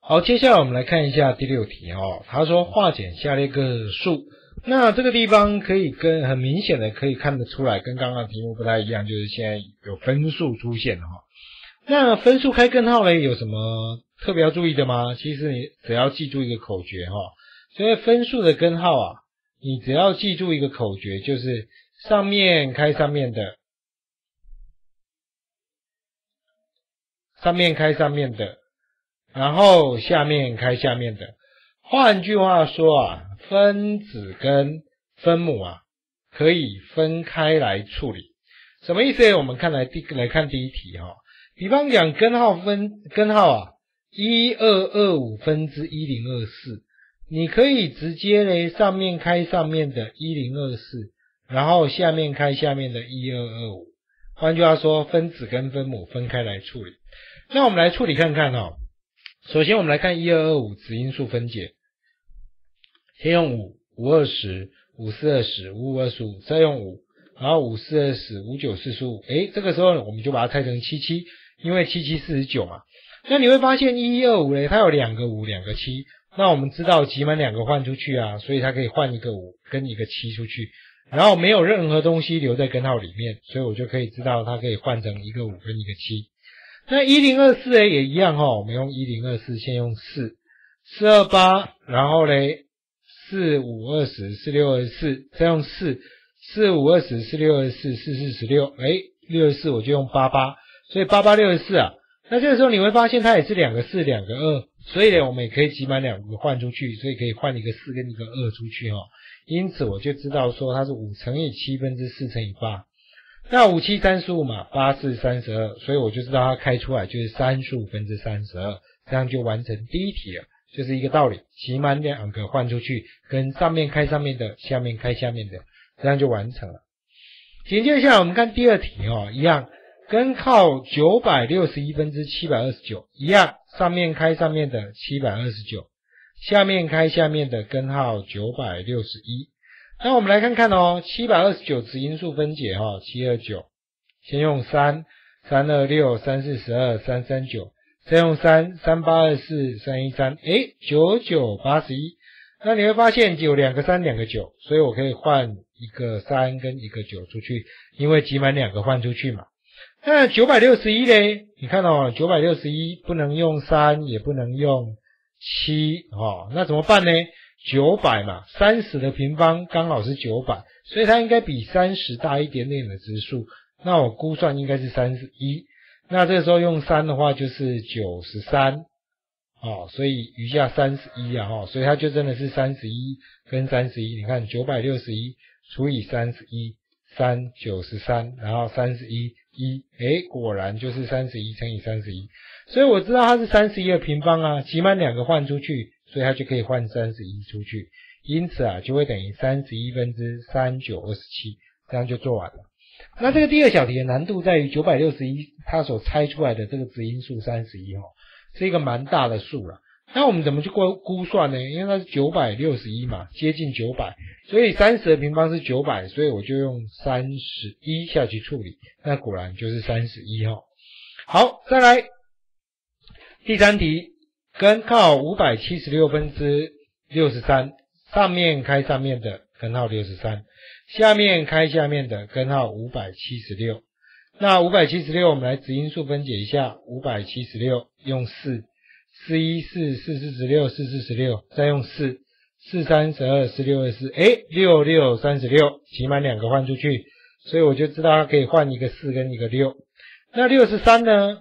好，接下来我们来看一下第6题他说化简下列个数。那这个地方可以很明显的可以看得出来，跟刚刚的题目不太一样，就是现在有分数出现了那分数开根号呢，有什么特别要注意的吗？其实你只要记住一个口诀所以分数的根号你只要记住一个口诀，就是上面开上面的，上面开上面的，然后下面开下面的。换句话说分子跟分母可以分开来处理。什么意思呢？我们来看第一题比方讲根号1225分之1024，你可以直接上面开上面的1024，然后下面开下面的1225。换句话说，分子跟分母分开来处理。那我们来处理看看首先我们来看1225子因数分解，先用5 520 5420 5525，再用5，然后5420 5945，这个时候我们就把它拆成77，因为77 49嘛。那你会发现1125它有2个5 2个7，那我们知道集满2个换出去所以它可以换一个5跟一个7出去，然后没有任何东西留在根号里面，所以我就可以知道它可以换成一个5跟一个7。那1024也一样我们用1024先用4 428，然后4 5 20 4 6 24，再用4 4 5 20 4 6 24 4 4 16， 64我就用88，所以88 64那这个时候你会发现它也是2个4 2个2，所以呢我们也可以集满2个换出去，所以可以换一个4跟一个2出去因此我就知道说它是5乘以7分之4乘以8。那5 7 35嘛，8 4 32，所以我就知道它开出来就是35分之32，这样就完成第一题了。就是一个道理，集满2个换出去，跟上面开上面的，下面开下面的，这样就完成了。紧接下来我们看第2题一样，根号961分之729，一样，上面开上面的729，下面开下面的根号961。那我们来看看729子因数分解729，先用3 326 342 339，再用3 3824 313， 9981。那你会发现有2个3 2个9，所以我可以换一个3跟一个9出去，因为集满2个换出去嘛。那961呢，你看961不能用3也不能用7那怎么办呢？900嘛，30的平方刚好是900，所以它应该比30大一点点的质数，那我估算应该是31。那这个时候用3的话就是93所以余下31所以它就真的是31跟31。你看961除以31 393，然后31 1，果然就是31乘以31，所以我知道它是31的平方集满2个换出去，所以它就可以换31出去，因此就会等于31分之3927，这样就做完了。那这个第2小题的难度在于961它所猜出来的这个子因数31是一个蛮大的数了。那我们怎么去估算呢？因为它是961嘛，接近900，所以30的平方是900，所以我就用31下去处理，那果然就是31好，再来第3题，根号576分之63，上面开上面的根号63，下面开下面的根号576。那576我们来子因数分解一下，576用4 4 1 4 4 46 4 4 16，再用4 4 3 12 4 6 24， 6 6 36，集满2个换出去，所以我就知道它可以换一个4跟一个6。那63呢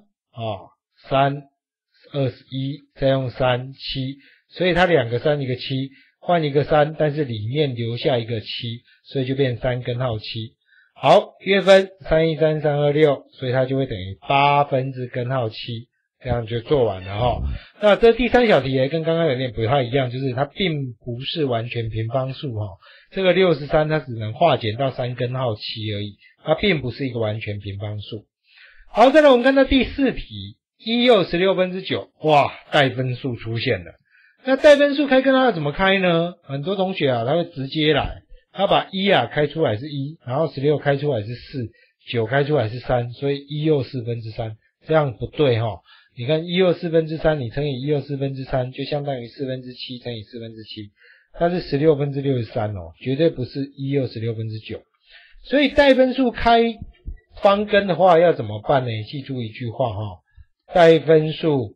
3 21，再用3 7，所以它2个3一个7，换一个3，但是里面留下一个7，所以就变3根号7。好，约分313 326，所以它就会等于8分之根号7，这样就做完了那这第3小题也跟刚刚有点不太一样，就是它并不是完全平方数这个63它只能化简到3根号7而已，它并不是一个完全平方数。好，再来我们看到第4题，1又16分之9，哇，带分数出现了。那带分数开根号要怎么开呢？很多同学他会直接来，他把1开出来是1，然后16开出来是4，9开出来是3，所以1又4分之3，这样不对你看1/4分之3，你乘以1/4分之3，就相当于7/4乘以7/4，它是16/63哦，绝对不是1/26/9。所以带分数开方根的话要怎么办呢？记住一句话哈，带分数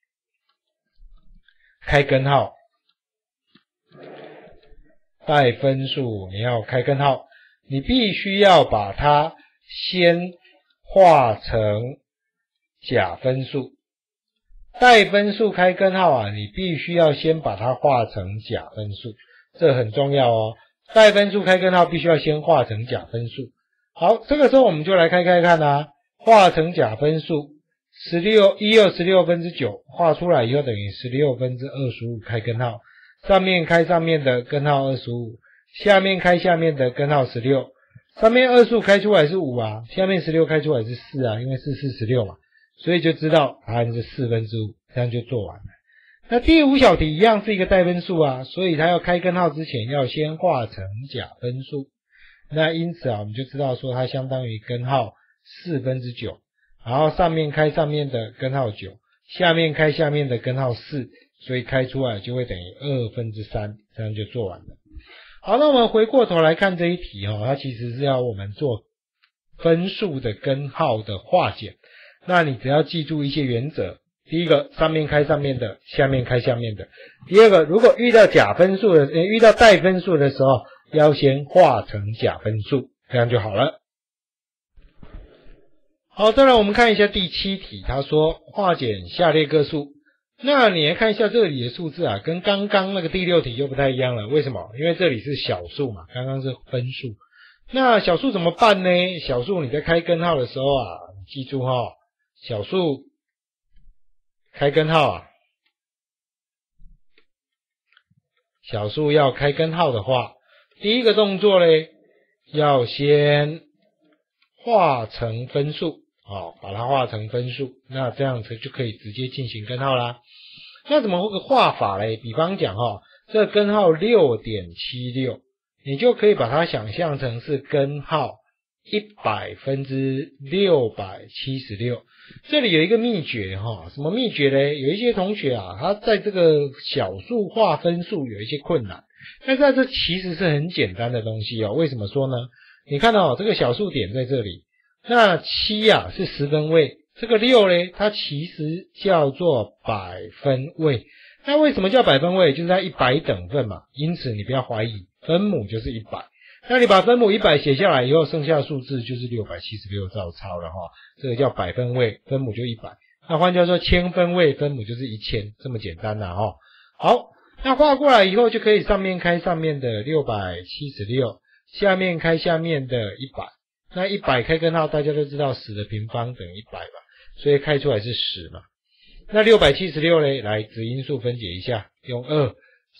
开根号，带分数你要开根号，你必须要把它先化成假分数。带分数开根号啊，你必须要先把它化成假分数，这很重要哦。带分数开根号必须要先化成假分数。好，这个时候我们就来开看啊，化成假分数1/16/9画出来以后等于16/25开根号，上面开上面的根号25，下面开下面的根号16，上面25开出来是5啊，下面16开出来是4啊，因为是4/16嘛，所以就知道答案是5/4，这样就做完了。那第5小题一样是一个带分数啊，所以它要开根号之前要先化成假分数。那因此啊，我们就知道说它相当于根号4/9，然后上面开上面的根号9，下面开下面的根号4，所以开出来就会等于2/3，这样就做完了。好，那我们回过头来看这一题哦，它其实是要我们做分数的根号的化简。那你只要记住一些原则。第一个，上面开上面的，下面开下面的。第二个，如果遇到遇到带分数的时候，要先化成假分数，这样就好了。好，再来我们看一下第7题，他说化简下列个数。那你来看一下这里的数字啊，跟刚刚那个第6题就不太一样了。为什么？因为这里是小数嘛，刚刚是分数。那小数怎么办呢？小数你在开根号的时候啊，记住哈，小数开根号啊，小数要开根号的话，第一个动作呢，要先化成分数，把它化成分数，那这样子就可以直接进行根号啦。那怎么个画法呢？比方讲这根号 6.76， 你就可以把它想象成是根号100/676。这里有一个秘诀什么秘诀呢？有一些同学啊，他在这个小数化分数有一些困难，但是这其实是很简单的东西哦。为什么说呢？你看到这个小数点在这里，那7啊是10分位，这个6呢，它其实叫做百分位。那为什么叫百分位？就是它100等份嘛，因此你不要怀疑，分母就是100。那你把分母100写下来以后，剩下的数字就是676，照抄了这个叫百分位，分母就100。那换句话说，千分位分母就是1000，这么简单啦好，那画过来以后就可以上面开上面的676，下面开下面的100。那100开根号大家都知道10的平方等于100嘛，所以开出来是10嘛。那676呢，来质因数分解一下，用2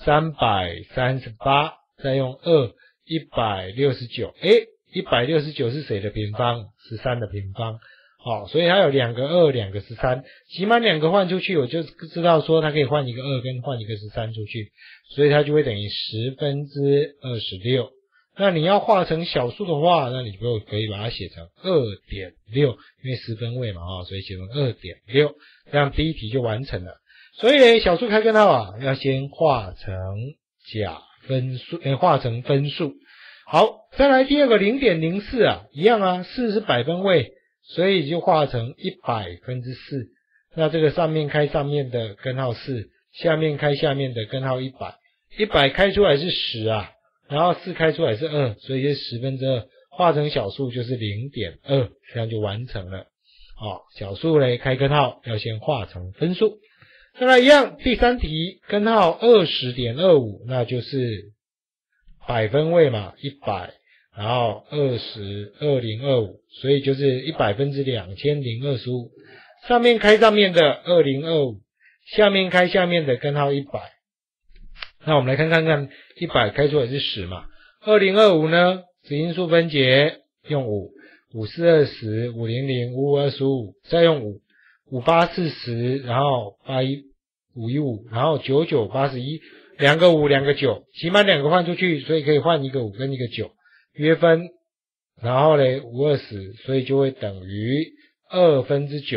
338，再用2 169， 169是谁的平方？13的平方。所以它有2个2，2个13，起码2个换出去，我就知道说它可以换一个2跟换一个13出去，所以它就会等于10/26。那你要化成小数的话，那你就可以把它写成 2.6， 因为10分位嘛所以写成 2.6， 这样第一题就完成了。所以呢，小数开根号啊，要先化成假分数，化成分数。好，再来第二个 0.04 啊，一样啊，4是百分位，所以就化成100/4。那这个上面开上面的根号4，下面开下面的根号100。100开出来是10啊，然后4开出来是2，所以是10/2，化成小数就是 0.2， 这样就完成了。小数呢开根号要先化成分数。再来一样，第3题根号 20.25， 那就是百分位嘛，100，然后20/2025，所以就是100/2025，上面开上面的2025，下面开下面的根号100。那我们来看100开出来是10嘛，2025呢，质因数分解用5 5 4 20 5 0 0 5 25，再用5 5 8 40，然后8 5 15，然后9 9 81，两个5两个9，起码2个换出去，所以可以换一个5跟一个9，约分，然后呢5 20，所以就会等于2/9。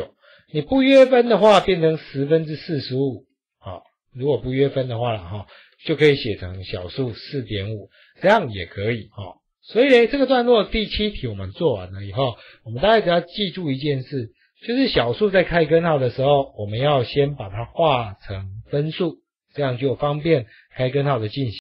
你不约分的话变成45%，好，如果不约分的话了哈，就可以写成小数 4.5， 这样也可以哈。所以呢，这个段落第7题我们做完了以后，我们大概只要记住一件事，就是小数在开根号的时候，我们要先把它化成分数，这样就方便开根号的进行。